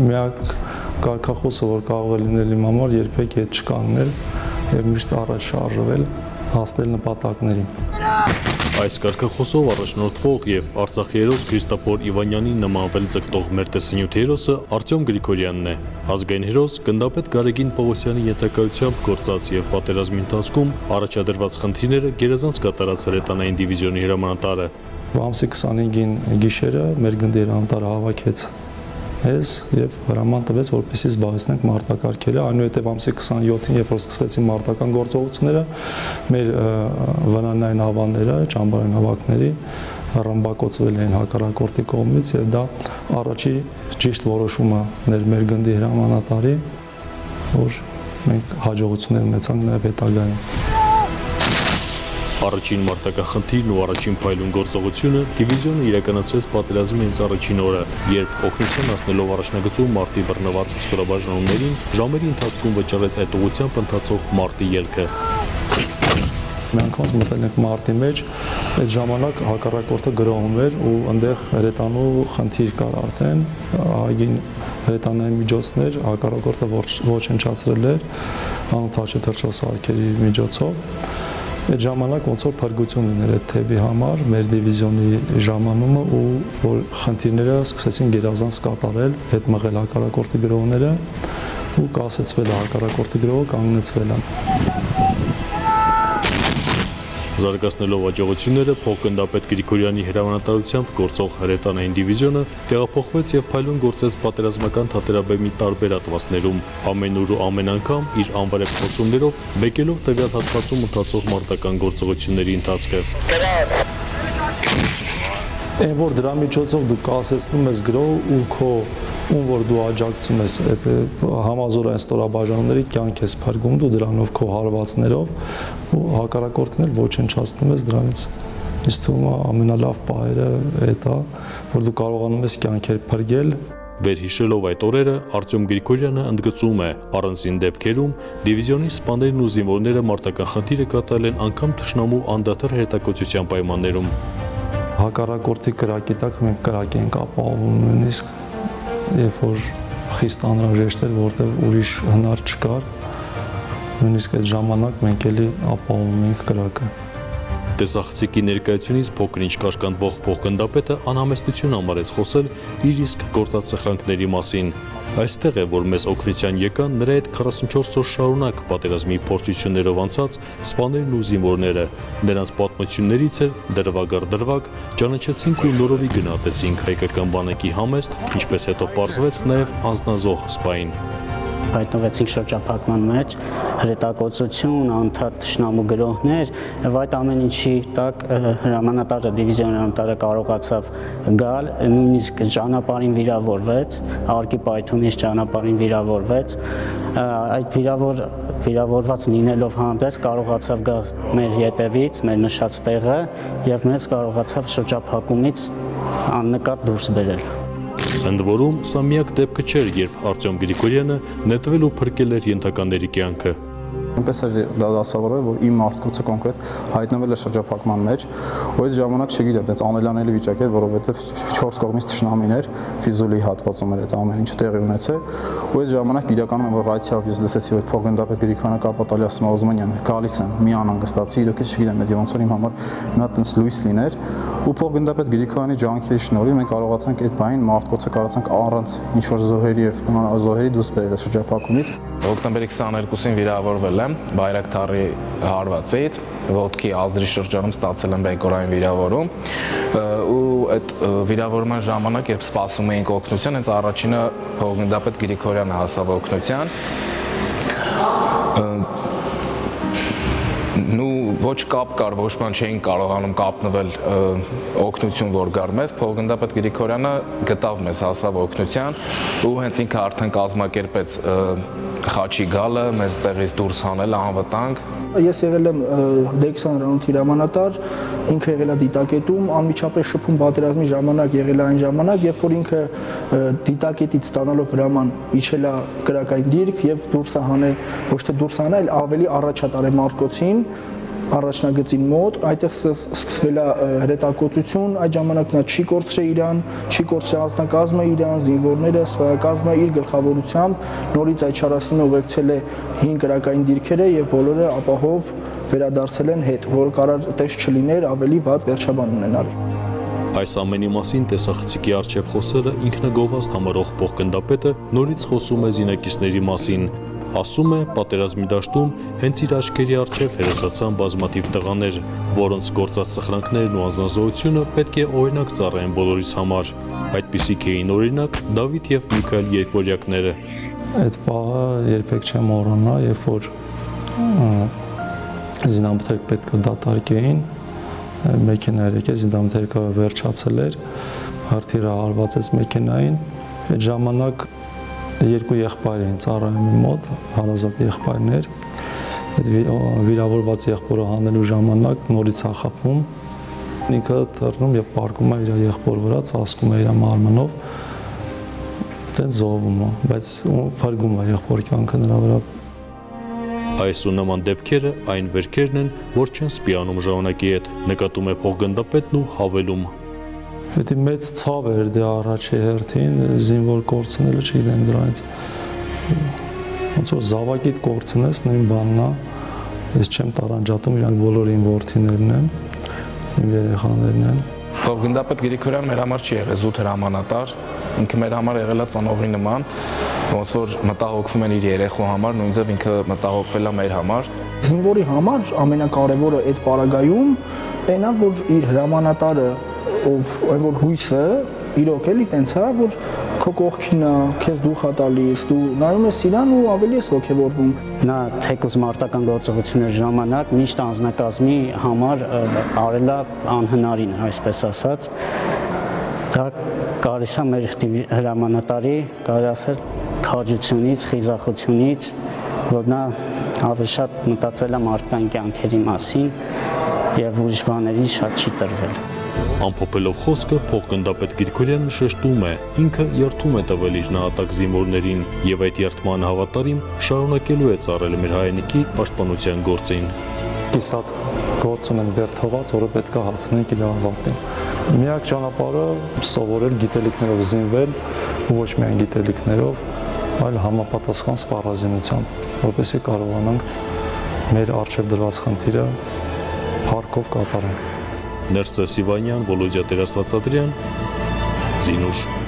միակ կարգախոսը, որ կարող է լինել իմ համար, երբեք հետ չկանգնել եւ միշտ առաջ շարժվել, հասնել նպատակներին։ Այս կարգախոսով առաջնորդվող եւ Արցախի հերոս Քրիստոֆոր Իվանյանին նմանվել ձգտող մեր տեսանյութի հերոսը Արտյոմ Գրիգորյանն է։ Ազգային հերոս գնդապետ Գարեգին Պողոսյանի ենթակայությամբ գործած եւ պատերազմի ընթացքում առաջադրված խնդիրները գերազանց կատարած հրետանային դիվիզիոնի հրամանատարը։ Ամսի 25-ին գիշերը մեր գնդի հրամանատարը հավաքեց մեզ եւ հրաման տվեց, որպեսզի զբաղեցնենք մարտակարգերը, այնուհետև ամսի 27-ին, երբ որ սկսվեցին մարտական գործողությունները, մեր վրանային հավանները, ճամբարային հավաքների ռմբակոծվել էին հակառակորդի կողմից եւ դա առաջի ճիշտ որոշումը ներ մեր գնդի հրամանատարի, որ մենք հաջողություններ ունեցանք նաեւ հետագայում։ Առաջին մարտական խնդիրն ու առաջին փայլուն գործողությունը դիվիզիոնը իրականացրեց պատերազմի հենց առաջին օրը, երբ օգնության հասնելով առաջնագծում մարտի բռնված ստորաբաժանումներին ժամերի ընթացքում վճռեց այդ ուղղությամբ ընթացող մարտի ելքը։ Մի անգամ մտել ենք մարտի մեջ, այդ ժամանակ հակառակորդը գրոհում էր ու այնտեղ հրետանու խնդիր կար արդեն, այգին հրետանային միջոցներ հակառակորդը ոչնչացրել էր անօթաչու թռչոսահարքերի միջոցով։ Այդ ժամանակ ոնց որ փրկություն լիներ այդ թևի համար, մեր դիվիզիոնի ժամանումը ու որ խնդիրները սկսեցին գերազանց կատարել, հետ մղել հակառակորդի գրոհները ու կասեցվել հակառակորդի գրոհը կանգնեցվել է։ Զարգացնելով աջակցությունները Փոխգնդապետ Գրիգորյանի հրամանատարությամբ գործող հրետանային դիվիզիոնը տեղափոխվեց եւ փայլուն գործեց պատերազմական թատերաբեմի տարբեր հատվածներում, ամեն օր ու ամեն անգամ իր անվերապ փոխումներով բեկելով տվյալ հատվածում ընթացող մարտական գործողությունների ընթացքը։ Այն որ դրա միջոցով դու կասեցնում ես գրոհ ու քո ում որ դու աջակցում ես այդ համազորային ստորաբաժանումների կյանք ես փրկում դու դրանով քո հարվածներով ու հակառակորդին էլ ոչնչացնում ես դրանից ինձ թվում է ամենալավ պահերը այդ է որ դու կարողանում ես կյանքեր փրկել Վերհիշելով այդ օրերը Արտյոմ Գրիգորյանը ընդգծում է առանձին դեպքերում դիվիզիոնի սպաներն ու զինվորները մարտական խնդիրը կատարել են անգամ թշնամու անդադար հետակոծության պայմաններում հակառակորդի կրակի տակ մենք կրակ ենք ապահովում նույնիսկ երբ որ խիստ անհրաժեշտ էր, որտեղ ուրիշ հնար չկար, նույնիսկ այդ ժամանակ մենք էլի ապահովում ենք կրակը։ Տեսախցիկի ներկայությունից փոքր-ինչ կաշկանդվող փոխգնդապետը անհամեստություն համարեց խոսել իր իսկ գործած սխրանքների մասին։ Այստեղ է, որ մեզ օգնության եկան նրա այդ 44 օր շարունակ պատերազմի փորձություններով անցած սպաներն ու զինվորները։ Նրանց պատմություններից էր դրվագ, ճանաչեցինք ու նորովի գնահատեցինք հայկական բանակի համեստ, ինչպես հետո պարզվեց նաև անձնազոհ սպային։ Հայտնվեցինք շրջափակման մեջ, հրետակոծություն, անդադար թշնամու գրոհներ, եւ այդ ամեն ինչի տակ հրամանատարը, դիվիզիոն հրամանատարը կարողացավ գալ, նույնիսկ ճանապարհին վիրավորվեց, արկի պայթումից ճանապարհին վիրավորվեց, այդ վիրավորված լինելով հանդերձ կարողացավ գալ մեր ետևից, մեր նշած տեղը եւ մեզ կարողացավ շրջափակումից աննկատ դուրս բերել։ Ընդ որում, սա միակ դեպքը չէր, երբ Արտյոմ Գրիգորյանը նետվել ու փրկել էր ենթականների կյանքը։ Այնպես էր դասավորվել, որ իմ մարդկոցը կոնկրետ հայտնվել է շրջափակման մեջ, ու այդ ժամանակ չգիտեմ, այդպես անելանելի վիճակ էր, որովհետև 4 կողմից թշնամին էր, Ֆիզուլի հատվածում էր այդ ամեն ինչը տեղի ունեցել, ու այդ ժամանակ իրականում որ ռացիայով ես լսեցի, որ Փոխգնդապետ Գրիգորյանը կապատալի ասում Օզմանյանը, գալիս եմ, մի անհանգստացի, իրոք չգիտեմ, այդ ոնց որ իմ համար մի հատ այնպես լույս լիներ, ու Փոխգնդապետ Գրիգորյանի ջանքերի շնորհիվ մենք կարողացանք այդ բանին մարդկոցը կարողացանք առանց ինչ որ զոհերի եւ զոհերի դուրս բերել շրջափակումից։ Հոկտեմբերի 22-ին վիրավորվել եմ Բայրակթարի հարվածից, ոտքի ազդրի շրջանում ստացել եմ բեկորային վիրավորում ու այդ վիրավորման ժամանակ, երբ սպասում էինք օգնության, հենց առաջինը Փոխգնդապետ Գրիգորյանը հասավ օգնության։ Ոչ կապ կար, ոչ բան չէին կարողանում կապնվել օգնություն, որ գար մեզ, Փոխգնդապետ Գրիգորյանը գտավ մեզ, հասավ օգնության ու հենց ինքը արդեն կազմակերպեց խաչի գալը, մեզ տեղից դուրս հանել անվտանգ։ Ես եղել եմ D20 հրանոթի հրամանատար, ինքը եղել է դիտակետում, անմիջապես շփում պատերազմի ժամանակ եղել է այն ժամանակ, երբ որ ինքը դիտակետից ստանալով հրաման իջել է կրակային դիրք եւ դուրս է հանել, ոչ թե դուրս հանել, ավելի առաջ է տարել մարդկոցին առաջնագծին մոտ, այդտեղ սկսվել է հրետակոծություն, այդ ժամանակ նա չի կորցրել իրան, չի կորցրել անձնակազմը իրան, զինվորները, սվայակազմը իր գլխավորությամբ նորից այդ շարասյունը ուղեկցել է 5 կրակային դիրքերը եւ բոլորը ապահով վերադարձել են հետ, որ կարար տես չլիներ ավելի վատ վերջաբան ունենալ։ Այս ամենի մասին տեսախցիկի առջև խոսելը ինքնագովազդ համարող փոխգնդապետը նորից խոսում է զինակիցների մասին։ Ասում է, պատերազմի դաշտում հենց իր աչքերի առջև հերոսացան բազմաթիվ տղաներ, որոնց գործած սխրանքներն ու անձնազոհությունը պետք է օրինակ ծառայեն բոլորիս համար։ Այդպիսիք էին օրինակ Դավիթ եւ Միքայել երկվորյակները։ Այդ պահը երբեք չեմ մոռանա, երբ որ զինամթերք պետք է դատարկեին, մեքենա եկեց, զինամթերքը վերջացել էր, հրթիռը հարվածեց մեքենային, այդ ժամանակ երկու եղբայր էին ծառայում իմ մոտ, հարազատ եղբայրներ, այդ վիրավորված եղբորը հանելու ժամանակ նորից ախապում, ինքը թռնում եւ պարկում է իր եղբոր վրա, ծածկում է իր մարմնով, այդտեղ զոհվում է, բայց փրկում է եղբոր կյանքը նրա վրա։ Այս ու նման դեպքերը այն վերքերն են, որ չեն սպիանում ժամանակի հետ, նկատում է փոխգնդապետն ու հավելում։ Դա մեծ ցավ էր դե առաջի հերթին, զինվոր կորցնելը չգիտեմ դրանից։ Ոնց որ զավակիդ կորցնես, նույն բանն է։ Ես չեմ տարանջատում, իրանք բոլորը իմ որդիներն են, իմ երեխաներն են։ Փոխգնդապետ Գրիգորյանը մեր համար չի եղել զուտ հրամանատար, ինքը մեր համար եղել է ծանողի նման, ոնց որ մտահոգվում են իր երեխու համար, նույնձև ինքը մտահոգվել է մեր համար։ Զինվորի համար ամենակարևորը այդ պարագայում այն է, որ իր հրամանատարը, ով այն որ հույսը, իրոք էլի տենց է, որ քո կողքին է, քեզ դուխ է տալիս, դու նայում ես իրան ու ավելի ես ոգևորվում։ Նա թեկուզ մարտական գործողությունների ժամանակ միշտ անձնակազմի համար արել է անհնարին, այսպես ասած։ Դա կարելի է մեր հրամանատարի, կարելի ասել, քաջությունից, խիզախությունից, որ նա ավելի շատ մտածել է մարդկային կյանքերի մասին եւ ուրիշ բաների շատ չի տրվել։ Ամփոփելով խոսքը փոխգնդապետ Գրիգորյանը շեշտում է, ինքը երթում է տվել իր նահատակ զինվորներին եւ այդ երթման հավատարիմ շարունակելու է ծառայել մեր հայրենիքի պաշտպանության գործին։ Կիսատ գործ ունեմ դեռ թողած, որը պետք է հասցնենք իր ավարտին։ Միակ ճանապարհը սովորել գիտելիքներով զինվել, ոչ միայն գիտելիքներով, այլ համապատասխան սպառազինությամբ, որպեսզի կարողանանք մեր առջև դրված խնդիրը փառքով կատարենք։ Ներսես Սիվանյան, Վոլոդիա Տերաստված Ադրյան, Զինուշ։